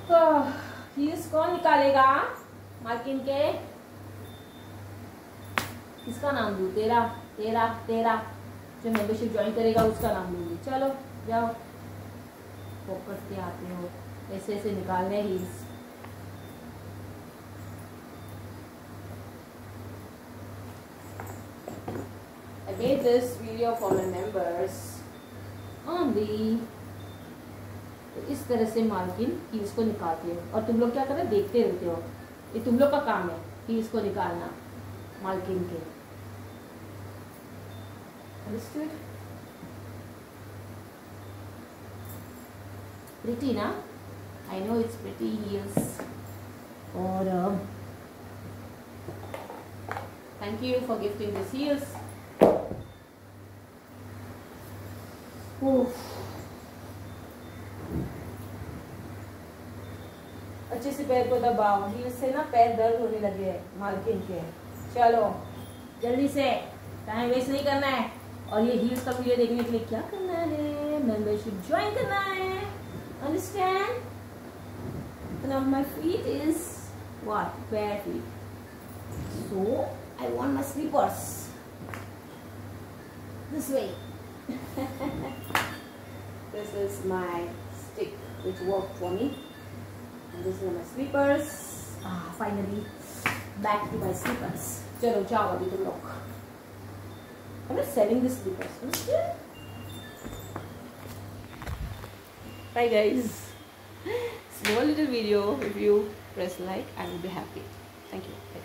तो हील्स कौन निकालेगा मार्किन के? किसका नाम दूँ? तेरा तेरा तेरा जो मेंबरशिप ज्वाइन करेगा उसका नाम लूंगी। चलो जाओ, फोकस के आते हो, ऐसे ऐसे निकालने heels. I made this video for my members only। तो इस तरह से मार्किन हील्स को निकालती हो और तुम लोग क्या कर रहे हो? देखते रहते हो। ये तुम लोग का काम है हील्स को निकालना मार्किन के। Understood? Pretty ना? I know it's pretty heels। और thank you for gifting this heels। अच्छे से पैर को दबाओ, हील्स से ना पैर दर्द होने लगे हैं मार्किन के। चलो जल्दी से, टाइम वेस्ट नहीं करना है। और ये हील्स का वीडियो देखने के लिए क्या करना है? मेंबरशिप ज्वाइन करना है। Understand? Now my feet is what? Bare feet. So I want my slippers. This way. This is my stick which worked for me. And this are my slippers. Finally back to my slippers. चलो जाओ अभी तुम लोग। I'm not selling the slippers. Understand? Bye guys. Small little video. If you press like, I will be happy. Thank you.